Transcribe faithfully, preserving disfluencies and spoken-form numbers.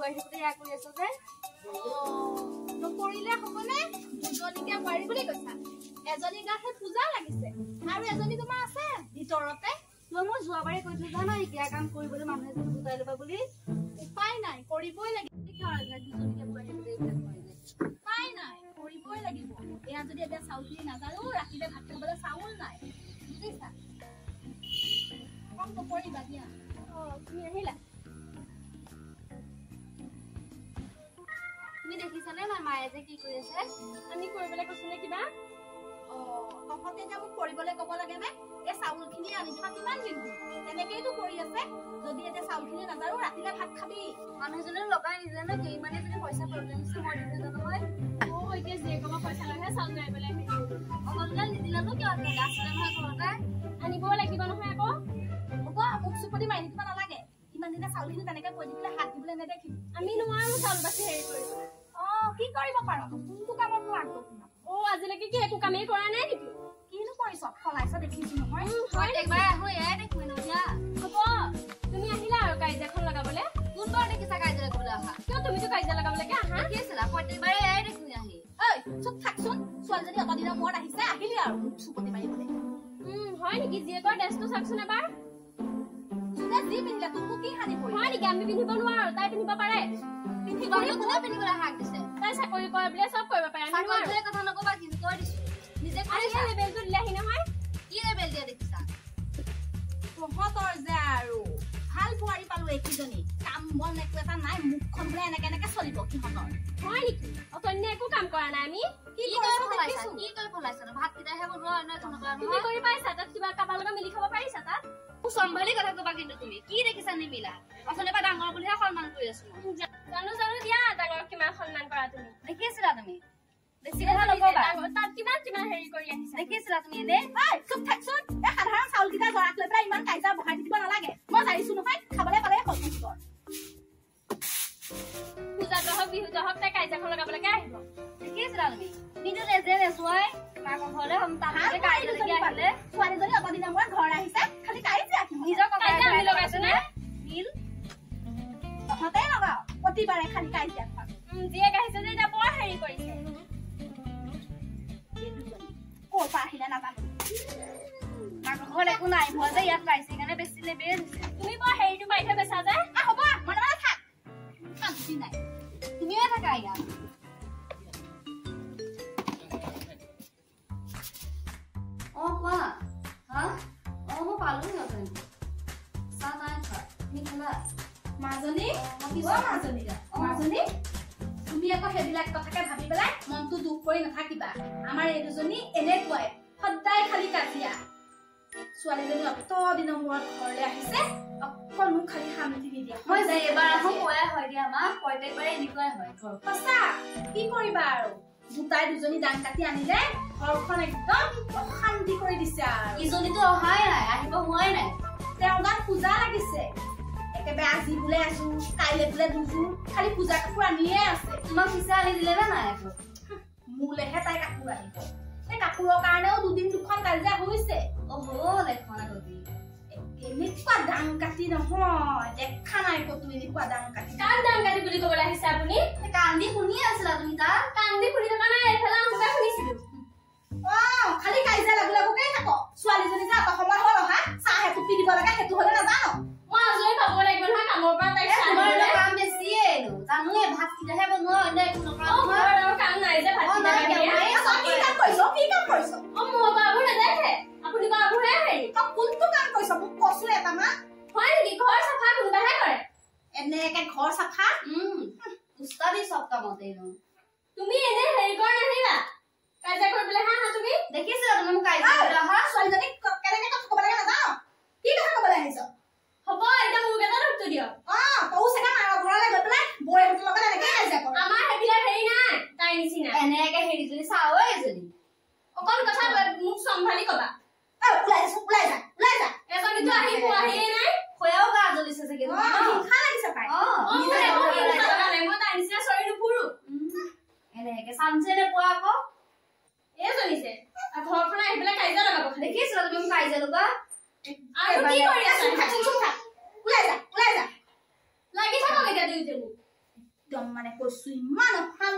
বোৱাৰী থাকোতে ইয়া কৰি আছ যে নকৰিলে হ'বনে দুজনীকে বোৱাৰী বুলি কৈছা এজনী গাহে পূজা লাগিছে আৰু এজনী তোমাৰ আছে ভিতৰতে তই মই যোৱাবাৰে কৈ থৈ জানা ইয়া কাম কৰিবলৈ মানুহে যদি গোটাই ল'বা বুলি উপায় নাই কৰিবই লাগিব দুজনীকে বোৱাৰী থাকোতে এইবিলাক কৰিলে উপায় নাই কৰিবই লাগিব এয়া যদি এতিয়া চাউলখিনি নাজানো ৰাতিলে ভাত খাবলৈ চাউল নাই বুজিছা কম নকৰিবা দিয়া অ তুমি আহিলা তুমি দেখিছানে নাই মায়ে যে কি কৰি আছে আমি কৰিবলৈ কৈছিলে কিবা অ তহঁতে এতিয়া মোক কৰিবলৈ ক'ব লাগে নে এই চাউলখিনি আনি থোৱা কিমান দিন তেনেকেইতো কৰি আছে যদি এতিয়া চাউলখিনি নাজানো ৰাতিলে ভাত খাবি মানুহজনে লগাই নিদিলে ন কি মানে যদি পইচা প্ৰব্লেম আছে মই দিলে জানো হয় অ এতিয়া যে কবা পইচা লৈহে চাউল মাৰিবলৈ অকলগাল নিদিলানো কিয় আছিলে আছিলে নহয় ঘৰতে আনিবও লাগিব নহয় আকৌ হ'ব মোক চুপতি মাৰি দিব নালাগে ইমান দিনে চাউলখিনি তেনেকে কৈ দিলে হাত দিবলৈ নেদেখিম আমি নোৱাৰো চাউল বাছি হেৰি কৰিব অ কি কৰিব পাৰ কোনটো কামত মই আগবঢ়াম অ আজিলৈকে কি একো কামেই কৰা নাই নেকি কিনো কৰিছ ফলাইছ দেখিছো নহয় হয় একবাৰ আহো এয়াই দেখো নহিয়া হ'ব তুমি আহিলা আৰু কাইজাখন লগাবলৈ কোনবাৰ দেখিছা কাইজা লগাবলৈ অহা কিয় তুমিতো কাইজা লগাবলৈকে আহা কি আছিলা প্ৰত্যেকবাৰে এয়াই দেখো আহি ঐ চুপ থাকচোন ছোৱালীজনী অত দিনৰ মূৰত আহিছে আহিলি আৰু মোক চুপতি মাৰিবলৈ উম হয় নেকি জীয়েকৰ ড্ৰেছটো চাকচোন এবাৰ যোনে যি পিন্ধিলে তোকো কি হানি পৰি হয় নেকি আমি পিন্ধিব নোৱাৰো তাই পিন্ধিব পাৰে পিন্ধিব কোনে পিন্ধিবলৈ হাক দিছে তাই চাকৰি কৰে বুলিয়ে চব কৰিব পাৰে আমি নোৱাৰো চাকৰি কথা নকবা কিন্তু কৈ দিছো নিজে কৰিছা লেবেলটো দিলেহি নহয় কি লেবেল দিয়া দেখিছা তহঁতৰ যে আৰু ভাল বোৱাৰী পালো এইকেইজনী কাম বন একো এটা নাই মুখখন বোলে এনেকে এনেকে চলিব সিহঁতৰ হয় নেকি অতন্য একো কাম কৰা নাই আমি কি কৰি ফলাইছা কি কৰি ফলাইছা ভাত কেইটাহে বনোৱা অন্য নকৰা তুমি কৰি পাইছা তাত কিবা কাবাৰ লগত মিলি খাব পাৰিছা তাত চম্ভালি কথা কবা কিন্তু তুমি কি দেখিছা নিমিলা আচলতে বা ডাঙৰ বুলিহে সন্মান কৰি আছো জানো জানো দিয়া ডাঙৰ কিমান সন্মান কৰা তুমি দেখিছিলা তুমি বেছি কথা নকবা তাত কিমান কিমান হেৰি কৰি আহিছা দেখিছিলা তুমি এনে চুপ থাকচোন এই সাধাৰণ চাউল কেইটা জৰাক লৈ পেলাই ইমান কাইজা বহাই দিব নালাগে মই জানিছো নহয় খাবলৈ পালে হ'ল পূজাটো হওক বিহুটো হওক তাই কাইজাখন লগাবলৈকে আহিব দেখিছিলা তুমি কিন্তু নিজে নেচুৱাই মাকৰ ঘৰলে হম তাহাঁতে কাইজালৈকে আহিলে ছোৱালীজনী অতদিনৰ মূৰত ঘৰ আহিছে খালি কাইজা নিজৰ কাইজা আমি লগাইছো নে মিল তহঁতে লগাও প্ৰতিবাৰে খালি কাইজা জীয়েক আহিছে যে এতিয়া বৰ হেৰি কৰিছে ক'ৰ পৰা আহিলে নাজানো মাকৰ ঘৰত একো নাই মই যে ইয়াত পাইছে সেইকাৰণে বেছি লেবেল দিছে তুমি বৰ হেৰিটো মাৰি থৈ বেচা যায় হ'ব মনে মনে থাক শান্তি নাই তুমিও থাকা ইয়াত অ কোৱা হা অ মই পালো সিহঁতে চাহ নাই খোৱা তুমি খালা মাজনী মাজনী মাজনী তুমি আকৌ সেইবিলাক কথাকে ভাবি পেলাই মনটো দুখ কৰি নাথাকিবা আমাৰ এই দুজনী এনেকুৱাই সদায় খালি কাজিয়া ছোৱালীজনী অত দিনৰ মূৰত ঘৰলৈ আহিছে অকল মোক খালি শান্তি নিদিয়া মই যে এবাৰ আহো কোৱাই হয় দিয়া মা প্ৰত্যেকবাৰে এনেকুৱাই হয় সঁচা কি কৰিবা আৰু দুটাই দুজনী দান কাটি আনিলে ঘৰখন একদম অশান্তি কৰি দিছে আৰু ইজনীতো অহাই নাই আহিব হোৱাই নাই তেওঁৰ গাত পূজা লাগিছে একেবাৰে আজি বোলে আছো কাইলে বোলে দুযোৰ খালি পূজা কাপোৰ আনিয়ে আছে তোমাক পিছে আনি দিলে নে নাই আকৌ মোলেহে তাই কাপোৰ আনিব এই কাপোৰৰ কাৰণেও দুদিন দুখন কাজিয়া হৈছে অ হ'ল এখন আগতে এনেকুৱা দাং কাটি নহয় দেখা নাই কতো এনেকুৱা দাং কাটি কাৰ দাং কাটি বুলি ক'বলৈ আহিছে আপুনি কান্দি শুনি আছিলা তুমি তাৰ কান্দি শুনি থকা নাই এইফালে আহোঁতে শুনিছিলো অ খালি কাজিয়া লাগু লাগুকেই থাক ছোৱালীজনী যে অত সময় হ'ল অহা চাহ এটুপি দিব লাগে সেইটো হ'লে নাজানো মই আজৰি পাব লাগিব নহয় কামৰ পৰা তাইক তোমাৰ কাম বেছিয়ে জানোৱে ভাত কেইটাহে বনোৱা অন্য একো নকৰা ঘৰৰ কাম নাই যে ভাত কি কাম কৰিছ কি কাম কৰিছ অ মোৰ বাবু নেদেখে আপুনি বাবুহে হেৰি তই কোনটো কাম কৰিছ মোক কচোন এটা মা হয় নেকি ঘৰ চাফা কোনোবাহে কৰে এনেকে ঘৰ চাফা উম উস্তাদি চব কামতে তুমি এনে হেৰি কৰা নাহিলা কাজিয়া কৰিবলৈ হা হা তুমি দেখিছিলা তুমি মোক কাজিয়া অহা ছোৱালীজনীক কেনেকে কথা ক'ব লাগে নাজানো কি কথা ক'বলৈ আহিছ হ'ব এতিয়া মোক এটা উত্তৰ দিয়ক অ তয়ো চাগে মাৰৰ ঘৰলৈ গৈ পেলাই বৌৰে বুটৰ লগত এনেকে কাজিয়া কৰ আমাৰ সেইবিলাক হেৰি নাই তাই নিচিনা এনেকে হেৰি যদি চাও এজনী অকণ কথা মোক চম্ভালি কবা ওলাই যা ওলাই যা ওলাই যা এজনীতো আহি পোৱাহিয়ে নাই খয়াও গা জ্বলিছে চাগে হিংসা লাগিছে পাই অ মই তাই নিচিনা চৰি নুফুৰো এনেকে চামছে নোপোৱা আকৌ এইজনীছে ঘৰখন আহি পেলাই কাজিয়া লগাব দেখিছিলা তুমি মোক কাজিয়া লগা আৰু কি কৰি আছা ওলাই যা ওলাই যা লাগি থাকক এতিয়া দুইজনী একদম মানে কৈছো ইমান অশান্তি